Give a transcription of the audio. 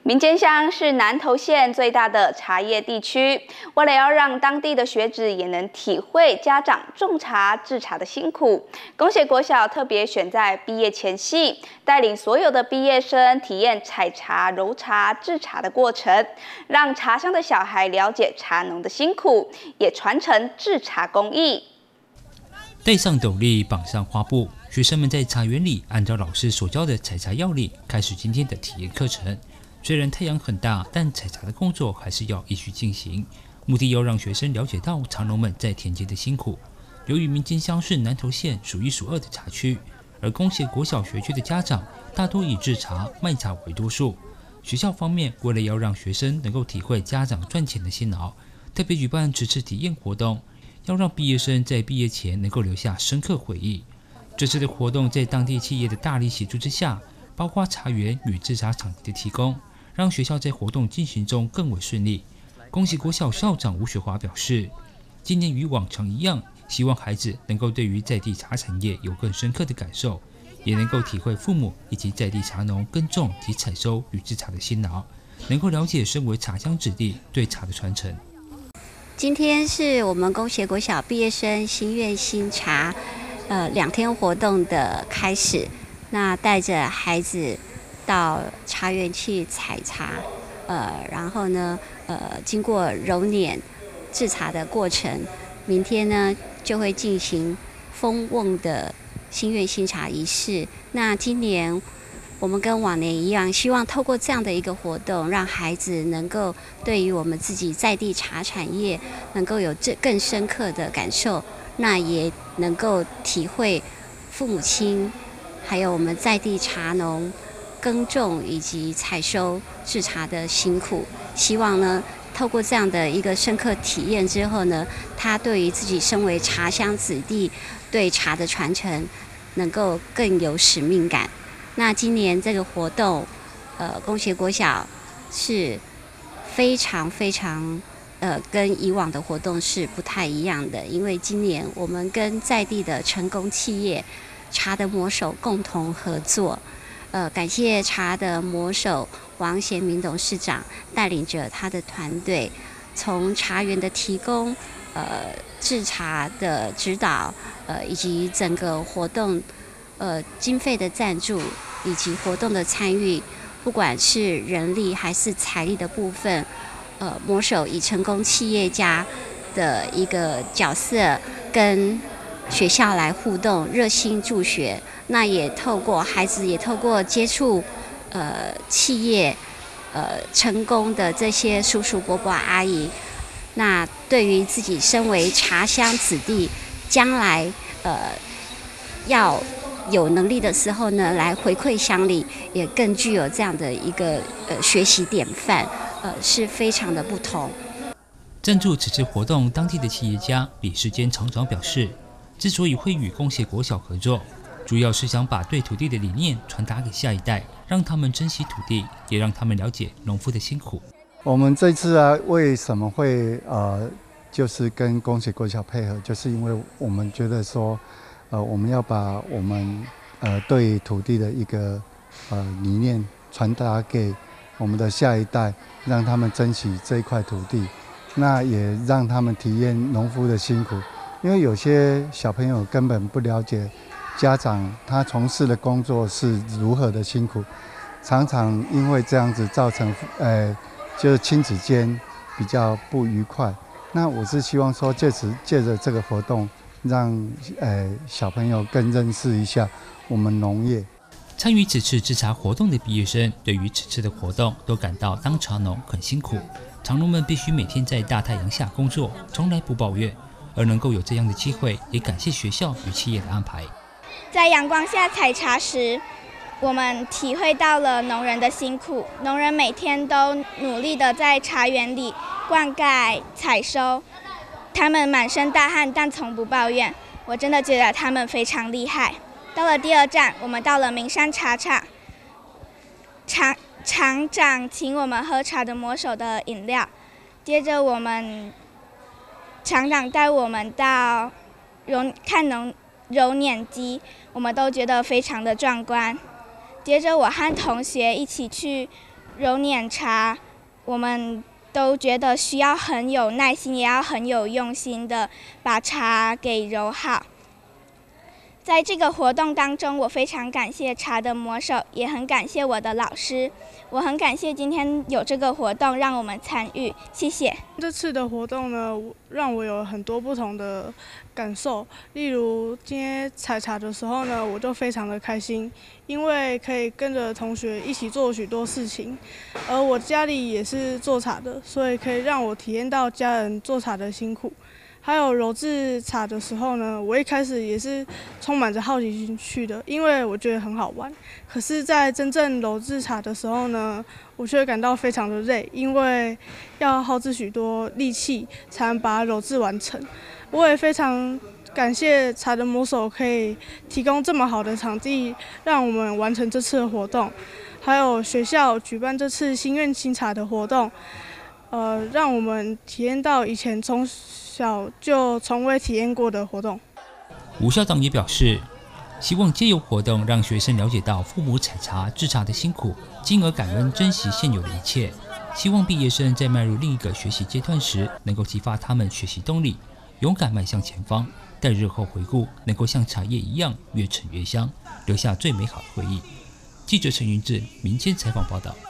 民间乡是南投县最大的茶叶地区，为了要让当地的学子也能体会家长种茶制茶的辛苦，公协国小特别选在毕业前夕，带领所有的毕业生体验采茶、揉茶、制茶的过程，让茶乡的小孩了解茶农的辛苦，也传承制茶工艺。 戴上斗笠，绑上花布，学生们在茶园里按照老师所教的采茶要领，开始今天的体验课程。虽然太阳很大，但采茶的工作还是要继续进行，目的要让学生了解到茶农们在田间的辛苦。由于民间乡是南投县数一数二的茶区，而公协国小学区的家长大多以制茶、卖茶为多数。学校方面为了要让学生能够体会家长赚钱的辛劳，特别举办此次体验活动，要让毕业生在毕业前能够留下深刻回忆。这次的活动在当地企业的大力协助之下，包括茶园与制茶场地的提供，让学校在活动进行中更为顺利。公协国小校长吴雪华表示，今年与往常一样，希望孩子能够对于在地茶产业有更深刻的感受，也能够体会父母以及在地茶农耕种及采收与制茶的辛劳，能够了解身为茶乡子弟对茶的传承。 今天是我们公协国小毕业生心愿新茶2天活动的开始，那带着孩子到茶园去采茶，然后呢，经过揉捻制茶的过程，明天呢就会进行封瓮的心愿新茶仪式。那今年我们跟往年一样，希望透过这样的一个活动，让孩子能够对于我们自己在地茶产业能够有更深刻的感受，那也能够体会父母亲还有我们在地茶农耕种以及采收制茶的辛苦。希望呢透过这样的一个深刻体验之后呢，他对于自己身为茶乡子弟对茶的传承能够更有使命感。那今年这个活动公协国小是非常跟以往的活动是不太一样的，因为今年我们跟在地的成功企业茶的魔手共同合作，感谢茶的魔手王贤明董事长带领着他的团队，从茶园的提供、制茶的指导、以及整个活动经费的赞助以及活动的参与，不管是人力还是财力的部分，魔手以成功企业家的一个角色跟学校来互动，热心助学。那也透过孩子也透过接触企业成功的这些叔叔伯伯阿姨，那对于自己身为茶乡子弟将来要有能力的时候呢，来回馈乡里，也更具有这样的一个学习典范，是非常的不同。 赞助此次活动当地的企业家李世坚厂长表示，之所以会与公协国小合作，主要是想把对土地的理念传达给下一代，让他们珍惜土地，也让他们了解农夫的辛苦。 我们这次为什么会就是跟公协国小配合，就是因为我们觉得说我们要把我们对土地的一个理念传达给我们的下一代，让他们珍惜这一块土地，那也让他们体验农夫的辛苦。因为有些小朋友根本不了解家长他从事的工作是如何的辛苦，常常因为这样子造成就是亲子间比较不愉快。那我是希望说借着这个活动，让小朋友更认识一下我们农业。 参与此次制茶活动的毕业生对于此次的活动都感到当茶农很辛苦，茶农们必须每天在大太阳下工作，从来不抱怨，而能够有这样的机会，也感谢学校与企业的安排。 在阳光下采茶时，我们体会到了农人的辛苦。农人每天都努力地在茶园里灌溉、采收，他们满身大汗，但从不抱怨。我真的觉得他们非常厉害。到了第2站，我们到了名山茶厂，厂长请我们喝茶的魔手的饮料，接着厂长带我们到看揉捻机，我们都觉得非常的壮观。接着我和同学一起去揉碾茶，我们都觉得需要很有耐心，也要很有用心的把茶给揉好。在这个活动当中，我非常感谢茶的魔手，也很感谢我的老师。我很感谢今天有这个活动让我们参与，谢谢。 这次的活动呢，让我有很多不同的感受。例如今天采茶的时候呢，我就非常的开心，因为可以跟着同学一起做许多事情。而我家里也是做茶的，所以可以让我体验到家人做茶的辛苦。还有揉制茶的时候呢，我一开始也是充满着好奇心去的，因为我觉得很好玩。可是，在真正揉制茶的时候呢，我却感到非常的累，因为要耗资许多力气才能把它揉制完成。我也非常感谢茶的魔手可以提供这么好的场地，让我们完成这次的活动。还有学校举办这次心愿新茶的活动，让我们体验到以前从小就从未体验过的活动。 吴校长也表示，希望借由活动让学生了解到父母采茶制茶的辛苦，进而感恩珍惜现有的一切。希望毕业生在迈入另一个学习阶段时，能够激发他们学习动力，勇敢迈向前方，待日后回顾，能够像茶叶一样越陈越香，留下最美好的回忆。记者陈云志民间采访报道。